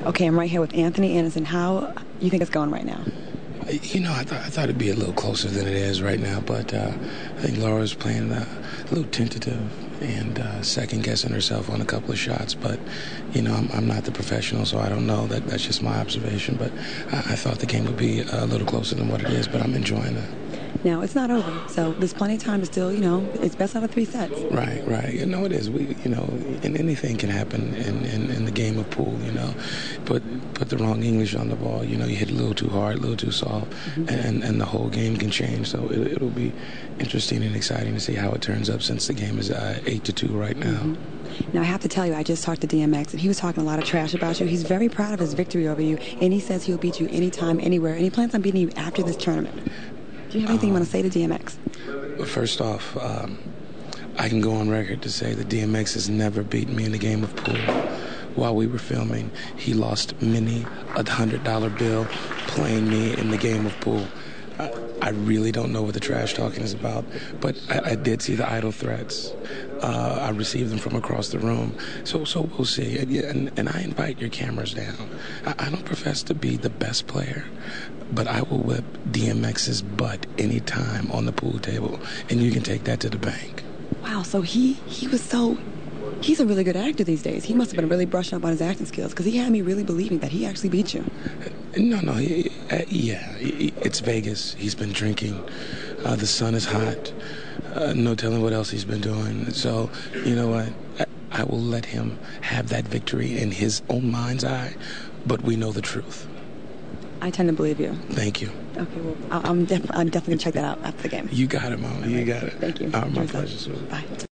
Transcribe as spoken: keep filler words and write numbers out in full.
Okay, I'm right here with Anthony Anderson. How you think it's going right now? You know, I, th- I thought it'd be a little closer than it is right now, but uh, I think Laura's playing uh, a little tentative and uh, second-guessing herself on a couple of shots. But, you know, I'm, I'm not the professional, so I don't know. That That's just my observation. But I, I thought the game would be a little closer than what it is, but I'm enjoying it. Now, it's not over, so there's plenty of time to still, you know, it's best out of three sets. Right, right. You know, it is. We, you know, and anything can happen in, in, in the game of pool, you know. Put put the wrong English on the ball, you know, you hit a little too hard, a little too soft, mm-hmm. and, and the whole game can change. So it, it'll be interesting and exciting to see how it turns up since the game is uh, eight to two right now. Mm-hmm. Now, I have to tell you, I just talked to D M X, and he was talking a lot of trash about you. He's very proud of his victory over you, and he says he'll beat you anytime, anywhere, and he plans on beating you after this tournament. Do you have anything um, you want to say to D M X? First off, um, I can go on record to say that D M X has never beaten me in the game of pool. While we were filming, he lost many a hundred dollar bill playing me in the game of pool. I, I really don't know what the trash talking is about, but I, I did see the idle threats. Uh, I received them from across the room, so so we'll see. And, and, and I invite your cameras down. I, I don't profess to be the best player, but I will whip D M X's butt anytime on the pool table, and you can take that to the bank. Wow, so he he was so... He's a really good actor these days. He must have been really brushing up on his acting skills, because he had me really believing that he actually beat you. No, no, he, uh, yeah, he, it's Vegas. He's been drinking. Uh, the sun is hot. Uh, no telling what else he's been doing. So, you know what? I, I will let him have that victory in his own mind's eye, but we know the truth. I tend to believe you. Thank you. Okay, well, I'm, def- I'm definitely going to check that out after the game. You got it, Mama. You got it. Thank you. Uh, my pleasure, sweetie. Bye.